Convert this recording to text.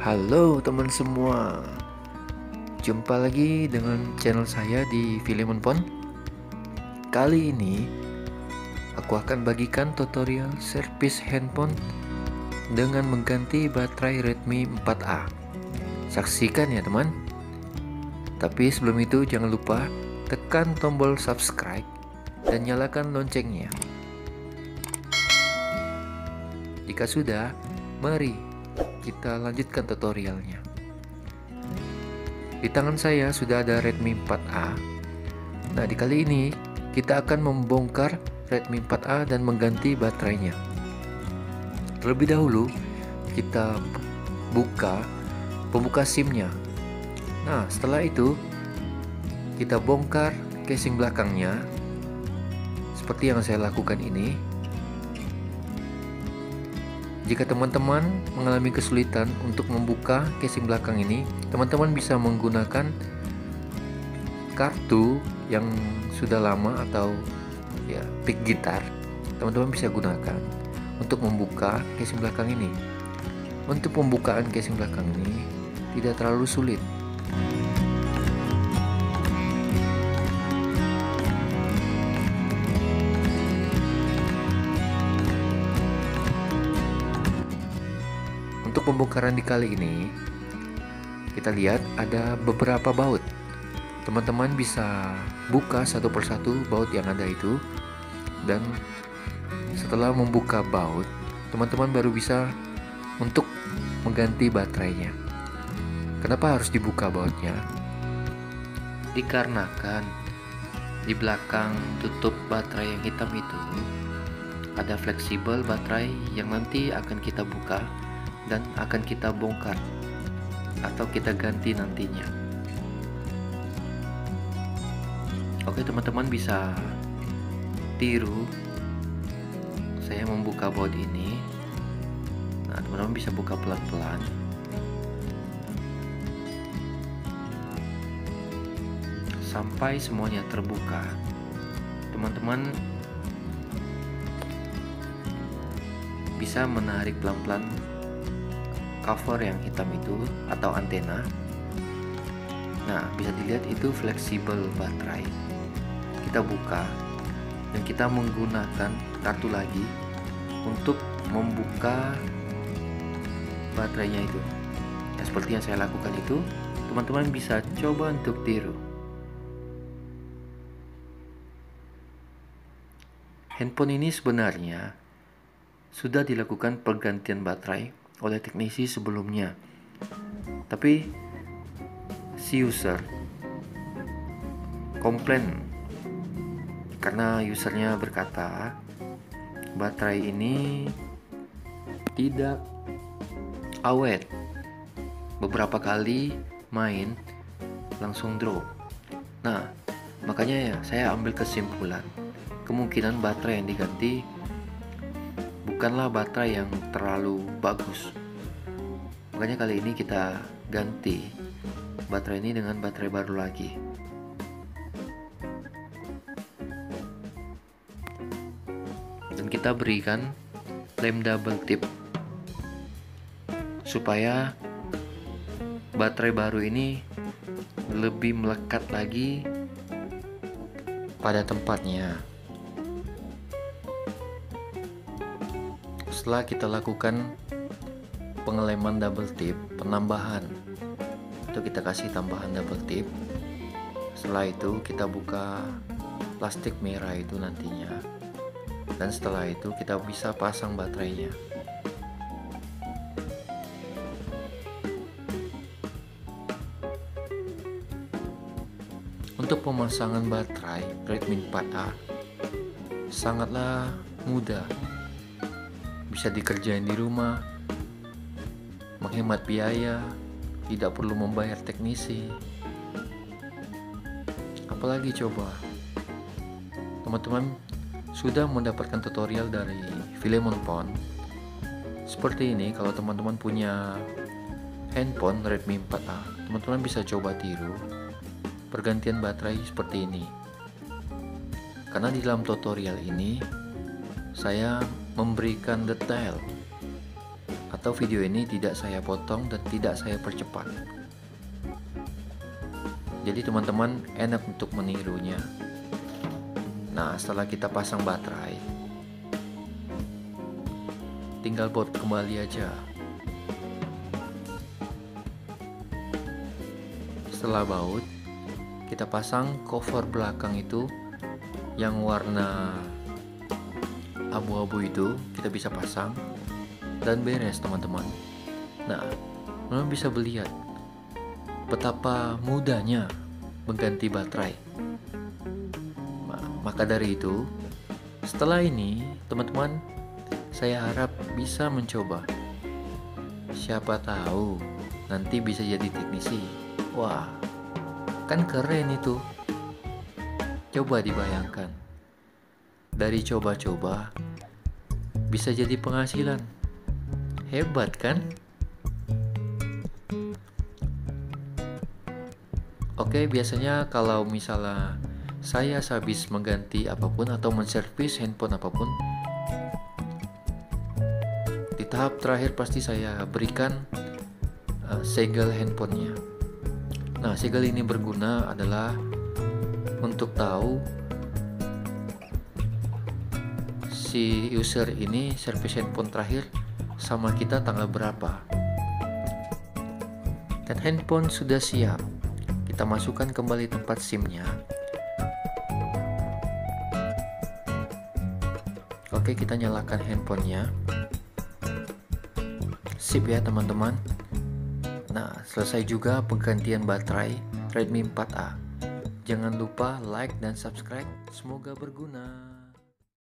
Halo teman semua, jumpa lagi dengan channel saya di Filemon Pon. Kali ini aku akan bagikan tutorial servis handphone dengan mengganti baterai Redmi 4A. Saksikan ya teman. Tapi sebelum itu jangan lupa tekan tombol subscribe dan nyalakan loncengnya. Jika sudah, mari kita lanjutkan tutorialnya. Di tangan saya sudah ada Redmi 4A. Nah, di kali ini kita akan membongkar Redmi 4A dan mengganti baterainya. Terlebih dahulu kita buka pembuka SIM-nya. Nah, setelah itu kita bongkar casing belakangnya seperti yang saya lakukan ini. Jika teman-teman mengalami kesulitan untuk membuka casing belakang ini, teman-teman bisa menggunakan kartu yang sudah lama atau ya pick gitar. Teman-teman bisa gunakan untuk membuka casing belakang ini. Untuk pembukaan casing belakang ini tidak terlalu sulit. Untuk pembongkaran di kali ini, kita lihat ada beberapa baut. Teman-teman bisa buka satu persatu baut yang ada itu, dan setelah membuka baut, teman-teman baru bisa untuk mengganti baterainya. Kenapa harus dibuka bautnya? Dikarenakan di belakang tutup baterai yang hitam itu ada fleksibel baterai yang nanti akan kita buka dan akan kita bongkar atau kita ganti nantinya. Oke, teman-teman bisa tiru saya membuka baut ini. Nah, teman-teman bisa buka pelan-pelan. Sampai semuanya terbuka. Teman-teman bisa menarik pelan-pelan cover yang hitam itu atau antena. Nah, bisa dilihat itu fleksibel baterai. Kita buka dan kita menggunakan kartu lagi untuk membuka baterainya itu. Ya, seperti yang saya lakukan itu, teman-teman bisa coba untuk tiru. Handphone ini sebenarnya sudah dilakukan pergantian baterai oleh teknisi sebelumnya, tapi si user komplain karena usernya berkata baterai ini tidak awet. Beberapa kali main langsung drop. Nah, makanya ya saya ambil kesimpulan kemungkinan baterai yang diganti bukanlah baterai yang terlalu bagus. Makanya kali ini kita ganti baterai ini dengan baterai baru lagi. Dan kita berikan lem double tip supaya baterai baru ini lebih melekat lagi pada tempatnya. Setelah kita lakukan pengeleman double tip, penambahan itu kita kasih tambahan double tip. Setelah itu kita buka plastik merah itu nantinya, dan setelah itu kita bisa pasang baterainya. Untuk pemasangan baterai Redmi 4A sangatlah mudah. Bisa dikerjain di rumah, menghemat biaya, tidak perlu membayar teknisi. Apalagi coba, teman-teman sudah mendapatkan tutorial dari Filemon Pon. Seperti ini, kalau teman-teman punya handphone Redmi 4A, teman-teman bisa coba tiru pergantian baterai seperti ini. Karena di dalam tutorial ini saya memberikan detail atau video ini tidak saya potong dan tidak saya percepat. Jadi teman-teman enak untuk menirunya. Nah, setelah kita pasang baterai, tinggal baut kembali aja. Setelah baut, kita pasang cover belakang itu yang warna abu-abu itu, kita bisa pasang dan beres teman-teman. Nah, teman bisa melihat betapa mudahnya mengganti baterai. Maka dari itu, setelah ini teman-teman, saya harap bisa mencoba. Siapa tahu nanti bisa jadi teknisi. Wah, kan keren itu. Coba dibayangkan, dari coba-coba bisa jadi penghasilan. Hebat kan? Oke, biasanya kalau misalnya saya habis mengganti apapun atau menservis handphone apapun, di tahap terakhir pasti saya berikan segel handphonenya. Nah, segel ini berguna adalah untuk tahu si user ini servis handphone terakhir sama kita tanggal berapa. Dan handphone sudah siap, kita masukkan kembali tempat SIM-nya. Oke, kita nyalakan handphonenya. Sip ya teman-teman. Nah, selesai juga penggantian baterai Redmi 4A. Jangan lupa like dan subscribe. Semoga berguna.